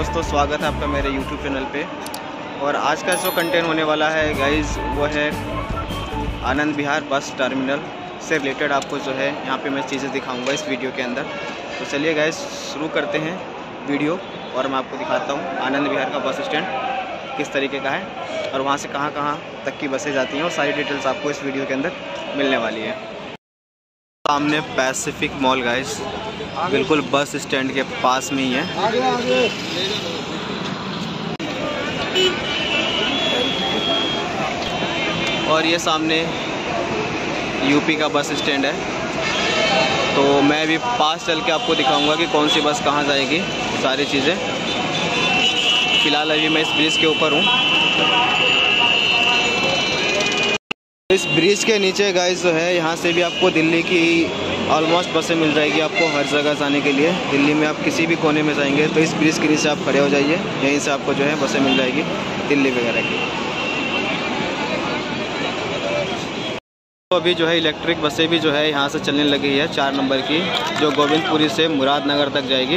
दोस्तों, स्वागत है आपका मेरे YouTube चैनल पे। और आज का जो कंटेंट होने वाला है गाइज़ वो है आनंद विहार बस टर्मिनल से रिलेटेड। आपको जो है यहाँ पे मैं चीज़ें दिखाऊंगा इस वीडियो के अंदर। तो चलिए गाइज़ शुरू करते हैं वीडियो और मैं आपको दिखाता हूँ आनंद विहार का बस स्टैंड किस तरीके का है और वहाँ से कहाँ कहाँ तक की बसें जाती हैं और सारी डिटेल्स आपको इस वीडियो के अंदर मिलने वाली है। सामने पैसिफिक मॉल गाइस बिल्कुल बस स्टैंड के पास में ही है। और ये सामने यूपी का बस स्टैंड है। तो मैं अभी पास चल के आपको दिखाऊंगा कि कौन सी बस कहाँ जाएगी, सारी चीज़ें। फ़िलहाल अभी मैं इस ब्रिज के ऊपर हूँ। इस ब्रिज के नीचे गाइस जो है यहाँ से भी आपको दिल्ली की ऑलमोस्ट बसें मिल जाएगी आपको हर जगह जाने के लिए। दिल्ली में आप किसी भी कोने में जाएंगे तो इस ब्रिज के नीचे आप खड़े हो जाइए, यहीं से आपको जो है बसें मिल जाएगी दिल्ली वगैरह की। तो अभी जो है इलेक्ट्रिक बसें भी जो है यहाँ से चलने लगी है 4 नंबर की, जो गोविंदपुरी से मुरादनगर तक जाएगी।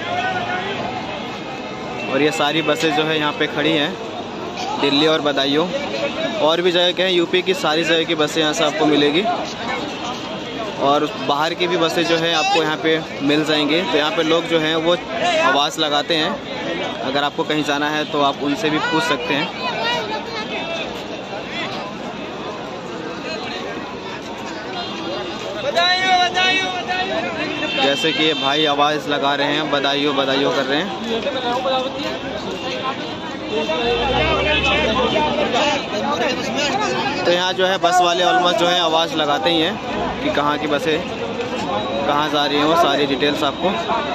और ये सारी बसें जो है यहाँ पे खड़ी हैं दिल्ली और बदायूं। और भी जगह के हैं, यूपी की सारी जगह की बसें यहाँ से आपको मिलेगी। और बाहर की भी बसें जो है आपको यहाँ पे मिल जाएंगी। तो यहाँ पे लोग जो हैं वो आवाज़ लगाते हैं, अगर आपको कहीं जाना है तो आप उनसे भी पूछ सकते हैं। जैसे कि ये भाई आवाज़ लगा रहे हैं, बधाइयों बधाइयों कर रहे हैं। तो यहाँ जो है बस वाले ऑलमोस्ट जो है आवाज़ लगाते ही हैं कि कहाँ की बसें कहाँ जा रही हैं, वो सारी डिटेल्स आपको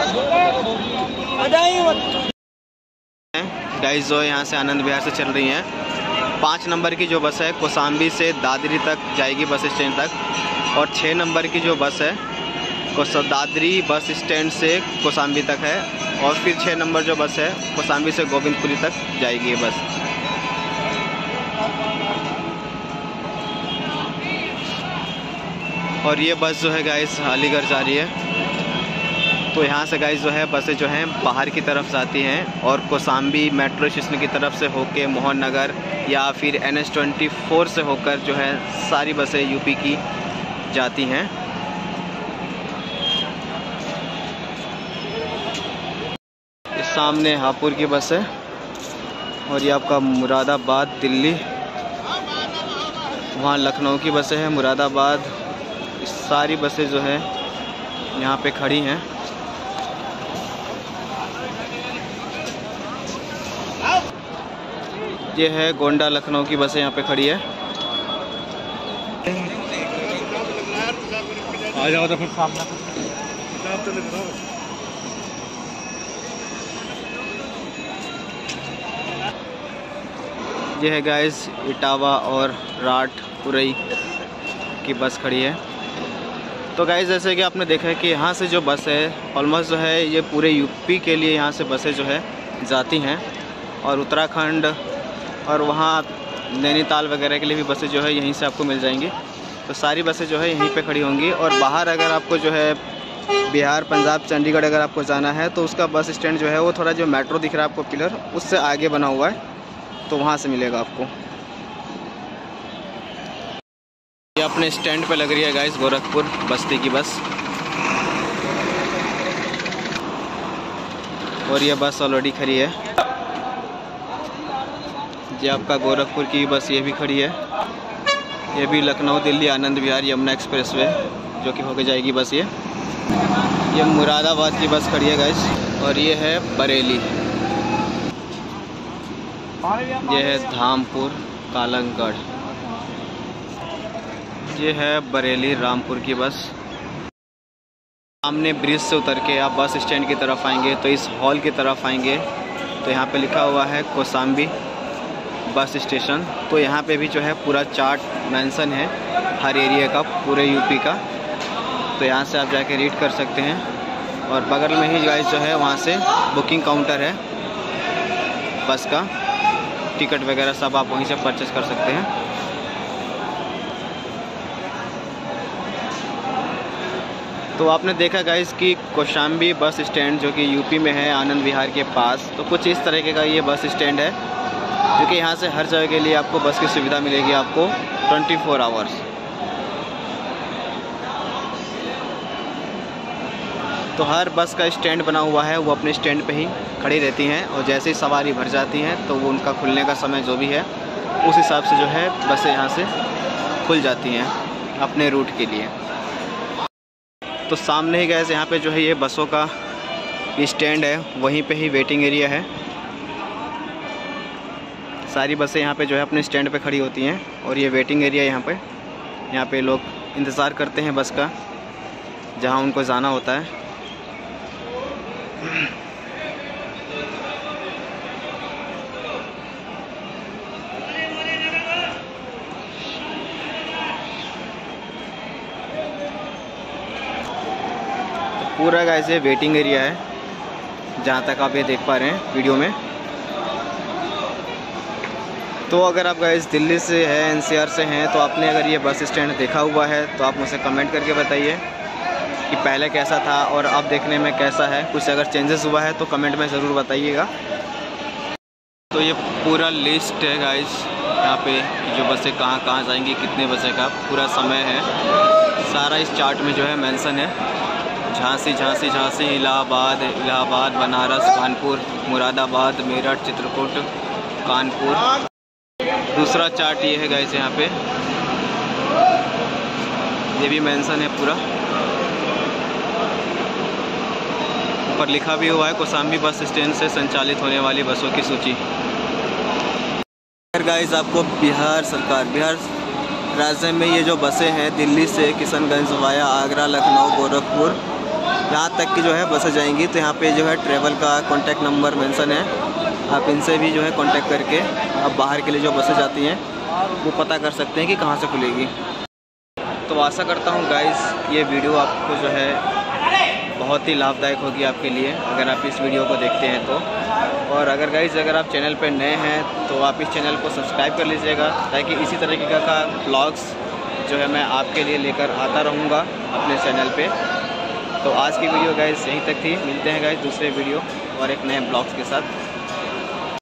गाइस जो यहाँ से आनंद विहार से चल रही हैं। 5 नंबर की जो बस है कौशाम्बी से दादरी तक जाएगी बस स्टैंड तक। और 6 नंबर की जो बस है दादरी बस स्टैंड से कौशाम्बी तक है। और फिर 6 नंबर जो बस है कौशाम्बी से गोविंदपुरी तक जाएगी ये बस। और ये बस जो है गाइस अलीगढ़ जा रही है। तो यहाँ से गाइस जो है बसें जो हैं बाहर की तरफ जाती हैं और कौशाम्बी मेट्रो स्टेशन की तरफ से होके मोहन नगर या फिर NH24 से होकर जो है सारी बसें यूपी की जाती हैं। सामने हापुड़ की बस है और ये आपका मुरादाबाद दिल्ली, वहाँ लखनऊ की बसें हैं, मुरादाबाद, सारी बसें जो है यहाँ पे खड़ी हैं। ये है गोंडा लखनऊ की बसें यहाँ पे खड़ी है। आ जाओ तो फिर सामने ये है गाइस इटावा और राटपुरई की बस खड़ी है। तो गाइस जैसे कि आपने देखा है कि यहाँ से जो बस है ऑलमोस्ट जो है ये पूरे यूपी के लिए यहाँ से बसें जो है जाती हैं। और उत्तराखंड और वहाँ नैनीताल वगैरह के लिए भी बसें जो है यहीं से आपको मिल जाएंगी। तो सारी बसें जो है यहीं पे खड़ी होंगी। और बाहर अगर आपको जो है बिहार, पंजाब, चंडीगढ़ अगर आपको जाना है तो उसका बस स्टैंड जो है वो थोड़ा जो मेट्रो दिख रहा है आपको पिलर, उससे आगे बना हुआ है, तो वहाँ से मिलेगा आपको। ये अपने स्टैंड पे लग रही है गाइस गोरखपुर बस्ती की बस। और ये बस ऑलरेडी खड़ी है। ये आपका गोरखपुर की बस ये भी खड़ी है। ये भी लखनऊ दिल्ली आनंद विहार यमुना एक्सप्रेसवे जो कि होके जाएगी बस। ये मुरादाबाद की बस खड़ी है गाइस। और ये है बरेली, ये है धामपुर कालंगढ़, ये है बरेली रामपुर की बस। सामने ब्रिज से उतर के आप बस स्टैंड की तरफ आएंगे तो इस हॉल की तरफ आएंगे तो यहाँ पे लिखा हुआ है कौशाम्बी बस स्टेशन। तो यहाँ पे भी जो है पूरा चार्ट मेंशन है हर एरिया का, पूरे यूपी का। तो यहाँ से आप जाके रीड कर सकते हैं। और बगल में ही गाइस जो है वहाँ से बुकिंग काउंटर है बस का, टिकट वगैरह सब आप वहीं से परचेस कर सकते हैं। तो आपने देखा गाइस कि कौशाम्बी बस स्टैंड जो कि यूपी में है, आनंद विहार के पास, तो कुछ इस तरीके का ये बस स्टैंड है, जो कि यहाँ से हर जगह के लिए आपको बस की सुविधा मिलेगी आपको 24 आवर्स। तो हर बस का स्टैंड बना हुआ है, वो अपने स्टैंड पे ही खड़ी रहती हैं और जैसे ही सवारी भर जाती हैं तो वो उनका खुलने का समय जो भी है उस हिसाब से जो है बसें यहाँ से खुल जाती हैं अपने रूट के लिए। तो सामने ही गैस यहाँ पे जो है ये बसों का स्टैंड है, वहीं पे ही वेटिंग एरिया है। सारी बसें यहाँ पे जो है अपने स्टैंड पे खड़ी होती हैं और ये वेटिंग एरिया यहाँ पे लोग इंतज़ार करते हैं बस का, जहाँ उनको जाना होता है। पूरा गाइस ये वेटिंग एरिया है, जहाँ तक आप ये देख पा रहे हैं वीडियो में। तो अगर आप गाइस दिल्ली से हैं, एनसीआर से हैं, तो आपने अगर ये बस स्टैंड देखा हुआ है तो आप मुझे कमेंट करके बताइए कि पहले कैसा था और अब देखने में कैसा है। कुछ अगर चेंजेस हुआ है तो कमेंट में ज़रूर बताइएगा। तो ये पूरा लिस्ट है गाइस यहाँ पे कि जो बसें कहाँ कहाँ जाएंगी, कितने बसें का पूरा समय है, सारा इस चार्ट में जो है मेंशन है। झांसी झांसी झांसी, इलाहाबाद इलाहाबाद, बनारस, कानपुर, मुरादाबाद, मेरठ, चित्रकूट, कानपुर। दूसरा चार्ट ये है गाइस, यहाँ पे ये भी मेंशन है पूरा। ऊपर लिखा भी हुआ है कौशाम्बी बस स्टैंड से संचालित होने वाली बसों की सूची। गाइस आपको बिहार राज्य में ये जो बसें हैं दिल्ली से किशनगंज वाया आगरा, लखनऊ, गोरखपुर, यहाँ तक की जो है बसें जाएंगी। तो यहाँ पे जो है ट्रेवल का कॉन्टैक्ट नंबर मेंशन है, आप इनसे भी जो है कांटेक्ट करके आप बाहर के लिए जो बसें जाती हैं वो पता कर सकते हैं कि कहाँ से खुलेगी। तो आशा करता हूँ गाइस ये वीडियो आपको जो है बहुत ही लाभदायक होगी आपके लिए, अगर आप इस वीडियो को देखते हैं तो। और अगर गाइस अगर आप चैनल पर नए हैं तो आप इस चैनल को सब्सक्राइब कर लीजिएगा, ताकि इसी तरीके का ब्लॉग्स जो है मैं आपके लिए लेकर आता रहूँगा अपने चैनल पे। तो आज की वीडियो गाइस यहीं तक थी, मिलते हैं गाइस दूसरे वीडियो और एक नए ब्लॉग्स के साथ।